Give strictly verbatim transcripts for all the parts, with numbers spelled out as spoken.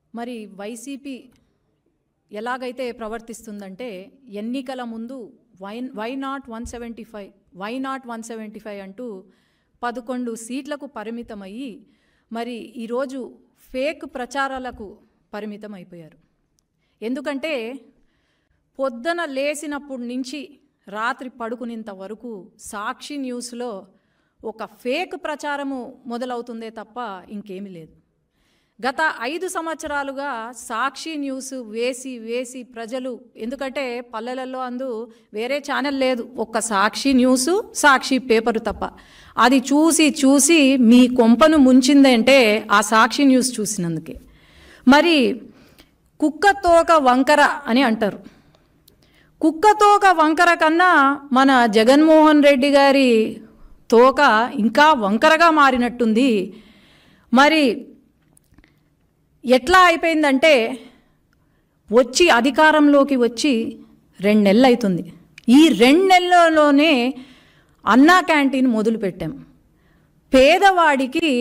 మరి వైసీపీ ఎలాగైతే ప్రవర్తిస్తుందంటే ఎన్నికల ముందు why why not one seventy five why not one seventy five అంటూ పదకొండు సీట్లకు పరిమితమయ్యి మరి ఈరోజు ఫేక్ ప్రచారాలకు పరిమితం అయిపోయారు. ఎందుకంటే పొద్దున లేచినప్పటి నుంచి రాత్రి పడుకునేంత వరకు సాక్షి న్యూస్లో ఒక ఫేక్ ప్రచారము మొదలవుతుందే తప్ప ఇంకేమీ లేదు. గత ఐదు సంవత్సరాలుగా సాక్షి న్యూస్ వేసి వేసి ప్రజలు, ఎందుకంటే పల్లెలలో అందు వేరే ఛానల్ లేదు, ఒక్క సాక్షి న్యూసు సాక్షి పేపరు తప్ప, అది చూసి చూసి మీ కొంపను ముంచిందంటే ఆ సాక్షి న్యూస్ చూసినందుకే. మరి కుక్కతోక వంకర అని అంటారు. కుక్కతోక వంకర కన్నా మన జగన్మోహన్ రెడ్డి గారి తోక ఇంకా వంకరగా మారినట్టుంది. మరి ఎట్లా అయిపోయిందంటే వచ్చి అధికారంలోకి వచ్చి రెండు నెలలు అవుతుంది. ఈ రెండు నెలల్లోనే అన్నా క్యాంటీన్ మొదలుపెట్టాం. పేదవాడికి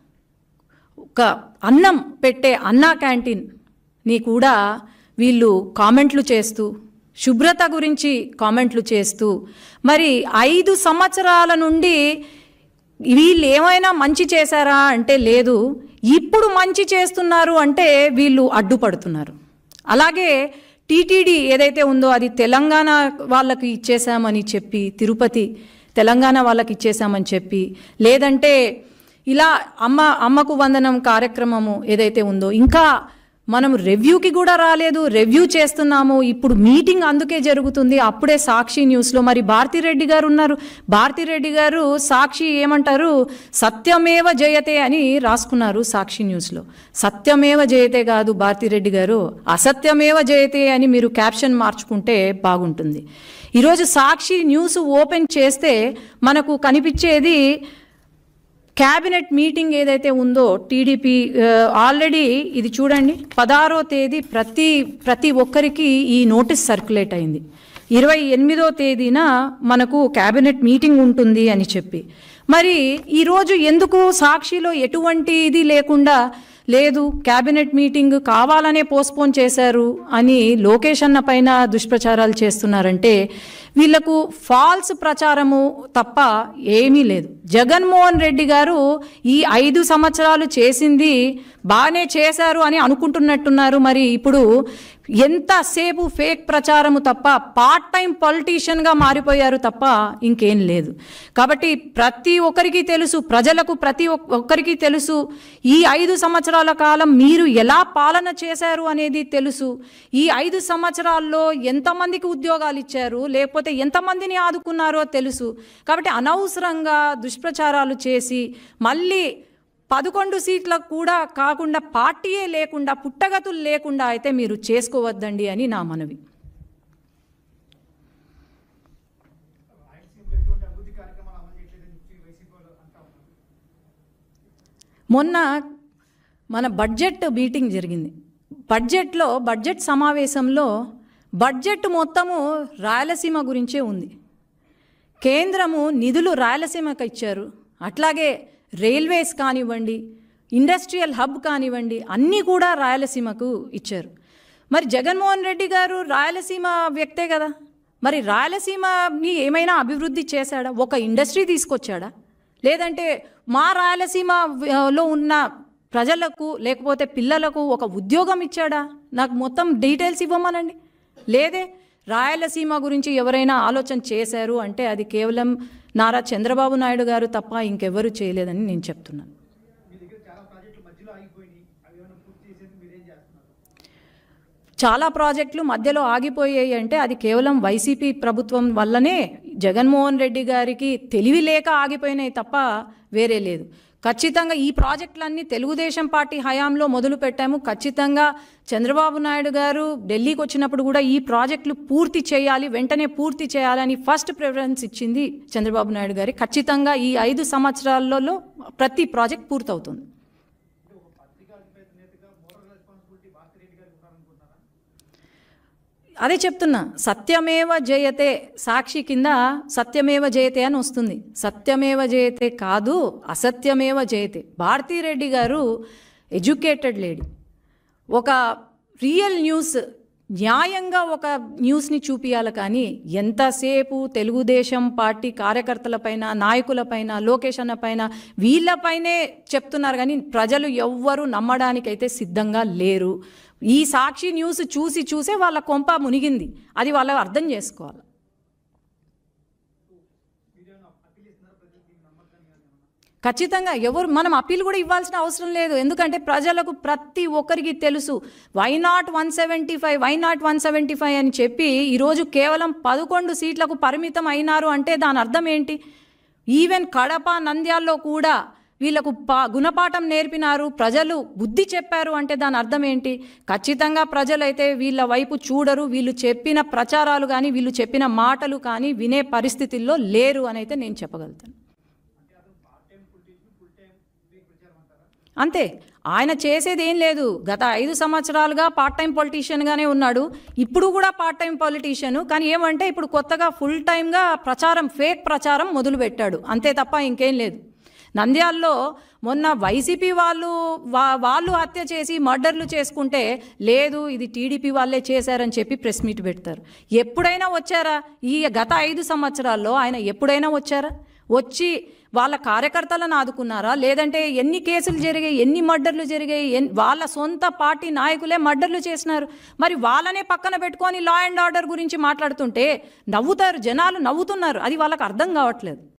ఒక అన్నం పెట్టే అన్నా క్యాంటీన్ని కూడా వీళ్ళు కామెంట్లు చేస్తూ, శుభ్రత గురించి కామెంట్లు చేస్తూ, మరి ఐదు సంవత్సరాల నుండి వీళ్ళు ఏమైనా మంచి చేశారా అంటే లేదు, ఇప్పుడు మంచి చేస్తున్నారు అంటే వీళ్ళు అడ్డుపడుతున్నారు. అలాగే టీటీడీ ఏదైతే ఉందో అది తెలంగాణ వాళ్ళకి ఇచ్చేసామని చెప్పి, తిరుపతి తెలంగాణ వాళ్ళకి ఇచ్చేసామని చెప్పి, లేదంటే ఇలా అమ్మ అమ్మకు వందనం కార్యక్రమము ఏదైతే ఉందో ఇంకా మనం రివ్యూకి కూడా రాలేదు, రివ్యూ చేస్తున్నాము, ఇప్పుడు మీటింగ్ అందుకే జరుగుతుంది. అప్పుడే సాక్షి న్యూస్లో మరి భారతిరెడ్డి గారు ఉన్నారు. భారతిరెడ్డి గారు సాక్షి ఏమంటారు, సత్యమేవ జయతే అని రాసుకున్నారు సాక్షి న్యూస్లో. సత్యమేవ జయతే కాదు భారతిరెడ్డి గారు, అసత్యమేవ జయతే అని మీరు క్యాప్షన్ మార్చుకుంటే బాగుంటుంది. ఈరోజు సాక్షి న్యూస్ ఓపెన్ చేస్తే మనకు కనిపించేది క్యాబినెట్ మీటింగ్ ఏదైతే ఉందో టీడీపీ ఆల్రెడీ ఇది చూడండి, పదహారో తేదీ ప్రతి ప్రతి ఒక్కరికి ఈ నోటీస్ సర్క్యులేట్ అయింది. ఇరవై ఎనిమిదో తేదీన మనకు క్యాబినెట్ మీటింగ్ ఉంటుంది అని చెప్పి, మరి ఈరోజు ఎందుకు సాక్షిలో ఎటువంటి ఇది లేకుండా లేదు, క్యాబినెట్ మీటింగ్ కావాలనే పోస్ట్పోన్ చేశారు అని లోకేష్ అన్న పైన దుష్ప్రచారాలు చేస్తున్నారంటే వీళ్లకు ఫాల్స్ ప్రచారము తప్ప ఏమీ లేదు. జగన్మోహన్ రెడ్డి గారు ఈ ఐదు సంవత్సరాలు చేసింది బాగానే చేశారు అని అనుకుంటున్నట్టున్నారు. మరి ఇప్పుడు ఎంతసేపు ఫేక్ ప్రచారము తప్ప పార్ట్ టైం పొలిటీషియన్గా మారిపోయారు తప్ప ఇంకేం లేదు. కాబట్టి ప్రతి ఒక్కరికి తెలుసు, ప్రజలకు ప్రతి ఒక్కరికి తెలుసు, ఈ ఐదు సంవత్సరాల కాలం మీరు ఎలా పాలన చేశారు అనేది తెలుసు. ఈ ఐదు సంవత్సరాల్లో ఎంతమందికి ఉద్యోగాలు ఇచ్చారు, లేకపోతే ఎంతమందిని ఆదుకున్నారో తెలుసు. కాబట్టి అనవసరంగా దుష్ప్రచారాలు చేసి మళ్ళీ పదకొండు సీట్లకు కూడా కాకుండా పార్టీయే లేకుండా పుట్టగతులు లేకుండా అయితే మీరు చేసుకోవద్దండి అని నా మనవి. మొన్న మన బడ్జెట్ మీటింగ్ జరిగింది. బడ్జెట్లో బడ్జెట్ సమావేశంలో బడ్జెట్ మొత్తము రాయలసీమ గురించే ఉంది. కేంద్రము నిధులు రాయలసీమకు ఇచ్చారు. అట్లాగే రైల్వేస్ కానివ్వండి, ఇండస్ట్రియల్ హబ్ కానివ్వండి, అన్నీ కూడా రాయలసీమకు ఇచ్చారు. మరి జగన్మోహన్ రెడ్డి గారు రాయలసీమ వ్యక్తే కదా, మరి రాయలసీమని ఏమైనా అభివృద్ధి చేశాడా? ఒక ఇండస్ట్రీ తీసుకొచ్చాడా? లేదంటే మా రాయలసీమలో ఉన్న ప్రజలకు లేకపోతే పిల్లలకు ఒక ఉద్యోగం ఇచ్చాడా? నాకు మొత్తం డీటెయిల్స్ ఇవ్వమనండి. లేదే. రాయలసీమ గురించి ఎవరైనా ఆలోచన చేశారు అంటే అది కేవలం నారా చంద్రబాబు నాయుడు గారు తప్ప ఇంకెవరు చేయలేదని నేను చెప్తున్నాను. చాలా ప్రాజెక్టులు మధ్యలో ఆగిపోయాయి అంటే అది కేవలం వైసీపీ ప్రభుత్వం వల్లనే, జగన్మోహన్ రెడ్డి గారికి తెలివి లేక ఆగిపోయినాయి తప్ప వేరే లేదు. ఖచ్చితంగా ఈ ప్రాజెక్టులన్నీ తెలుగుదేశం పార్టీ హయాంలో మొదలు పెట్టాము. ఖచ్చితంగా చంద్రబాబు నాయుడు గారు ఢిల్లీకి వచ్చినప్పుడు కూడా ఈ ప్రాజెక్టులు పూర్తి చేయాలి, వెంటనే పూర్తి చేయాలని ఫస్ట్ ప్రిఫరెన్స్ ఇచ్చింది చంద్రబాబు నాయుడు గారి. ఖచ్చితంగా ఈ ఐదు సంవత్సరాలలో ప్రతి ప్రాజెక్ట్ పూర్తవుతుంది. అదే చెప్తున్నా, సత్యమేవ జయతే సాక్షి కింద సత్యమేవ జయతే అని వస్తుంది. సత్యమేవ జయతే కాదు, అసత్యమేవ జయతే. భారతిరెడ్డి గారు ఎడ్యుకేటెడ్ లేడీ, ఒక రియల్ న్యూస్, న్యాయంగా ఒక న్యూస్ని చూపించాలి. కానీ ఎంతసేపు తెలుగుదేశం పార్టీ కార్యకర్తలపైన, నాయకులపైన, లోకేష్ అన్న పైన, వీళ్ళపైనే చెప్తున్నారు. కానీ ప్రజలు ఎవ్వరూ నమ్మడానికైతే సిద్ధంగా లేరు. ఈ సాక్షి న్యూస్ చూసి చూసే వాళ్ళ కొంప మునిగింది. అది వాళ్ళు అర్థం చేసుకోవాలి. ఖచ్చితంగా ఎవరు మనం అప్పీల్ కూడా ఇవ్వాల్సిన అవసరం లేదు. ఎందుకంటే ప్రజలకు ప్రతి ఒక్కరికి తెలుసు why not one seventy five why not one seventy five అని చెప్పి ఈరోజు కేవలం పదకొండు సీట్లకు పరిమితం అయినారు అంటే దాని అర్థం ఏంటి? ఈవెన్ కడప, నంద్యాల్లో కూడా వీళ్ళకు పా గుణపాఠం నేర్పినారు, ప్రజలు బుద్ధి చెప్పారు అంటే దాని అర్థం ఏంటి? ఖచ్చితంగా ప్రజలైతే వీళ్ళ వైపు చూడరు. వీళ్ళు చెప్పిన ప్రచారాలు కానీ, వీళ్ళు చెప్పిన మాటలు కానీ వినే పరిస్థితుల్లో లేరు అని అయితే నేను చెప్పగలుగుతాను. అంతే, ఆయన చేసేది ఏం లేదు. గత ఐదు సంవత్సరాలుగా పార్ట్ టైం పొలిటీషియన్గానే ఉన్నాడు. ఇప్పుడు కూడా పార్ట్ టైం పొలిటీషియన్. కానీ ఏమంటే ఇప్పుడు కొత్తగా ఫుల్ టైమ్గా ప్రచారం, ఫేక్ ప్రచారం మొదలుపెట్టాడు. అంతే తప్ప ఇంకేం లేదు. నంద్యాల్లో మొన్న వైసీపీ వాళ్ళు వా వాళ్ళు హత్య చేసి మర్డర్లు చేసుకుంటే లేదు ఇది టీడీపీ వాళ్ళే చేశారని చెప్పి ప్రెస్ మీట్ పెడతారు. ఎప్పుడైనా వచ్చారా? ఈ గత ఐదు సంవత్సరాల్లో ఆయన ఎప్పుడైనా వచ్చారా? వచ్చి వాళ్ళ కార్యకర్తలను ఆదుకున్నారా? లేదంటే ఎన్ని కేసులు జరిగాయి, ఎన్ని మర్డర్లు జరిగాయి? వాళ్ళ సొంత పార్టీ నాయకులే మర్డర్లు చేసినారు. మరి వాళ్ళనే పక్కన పెట్టుకొని లా అండ్ ఆర్డర్ గురించి మాట్లాడుతుంటే నవ్వుతారు, జనాలు నవ్వుతున్నారు. అది వాళ్ళకి అర్థం కావట్లేదు.